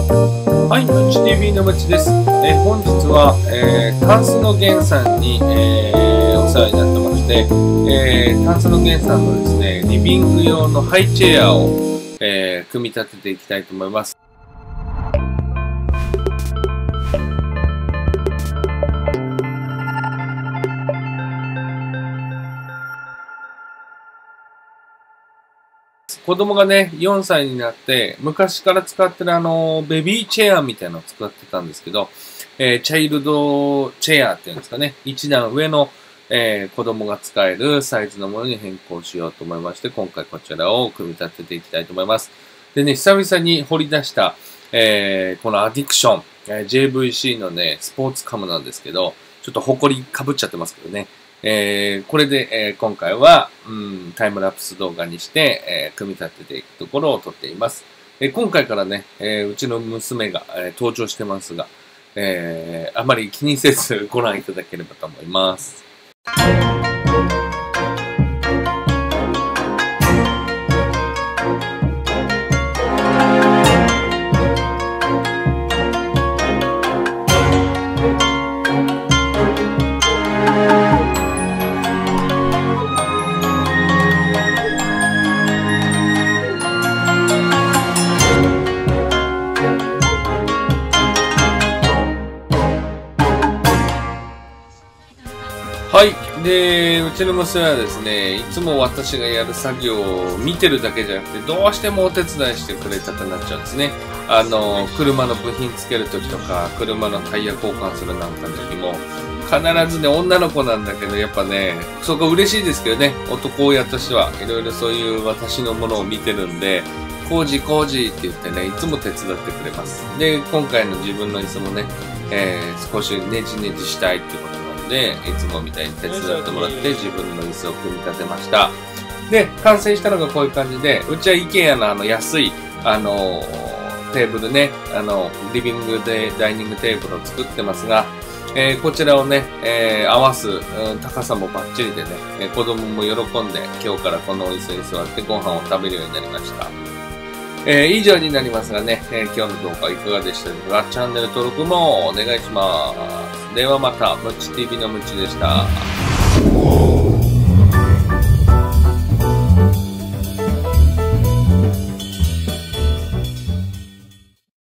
はい、ムチ TV のムチです。本日は、タンスの源さんに、お世話になってまして、タンスの源さんのですね、リビング用のハイチェアを、組み立てていきたいと思います。子供がね、4歳になって、昔から使ってるベビーチェアみたいなのを使ってたんですけど、チャイルドチェアっていうんですかね、一段上の、子供が使えるサイズのものに変更しようと思いまして、今回こちらを組み立てていきたいと思います。でね、久々に掘り出した、このアディクション、JVC のね、スポーツカムなんですけど、ちょっと埃かぶっちゃってますけどね。これで、今回は、タイムラプス動画にして、組み立てていくところを撮っています。今回からね、うちの娘が、登場してますが、あまり気にせずご覧いただければと思います。はい。で、うちの娘はですね、いつも私がやる作業を見てるだけじゃなくて、どうしてもお手伝いしてくれたくなっちゃうんですね。車の部品つけるときとか、車のタイヤ交換するなんかの時も、必ずね、女の子なんだけど、やっぱね、そこ嬉しいですけどね、男親としては、いろいろそういう私のものを見てるんで、工事って言ってね、いつも手伝ってくれます。で、今回の自分の椅子もね、少しネジしたいってことで、いつもみたいに手伝ってもらって自分の椅子を組み立てました。で、完成したのがこういう感じで、うちは IKEA の安い、テーブルね、リビングでダイニングテーブルを作ってますが、こちらをね、合わす、高さもバッチリでね、子供も喜んで今日からこの椅子に座ってご飯を食べるようになりました。以上になりますがね、今日の動画いかがでしたでしょうか。チャンネル登録もお願いします。ではまた、ムチ TV のムチでした。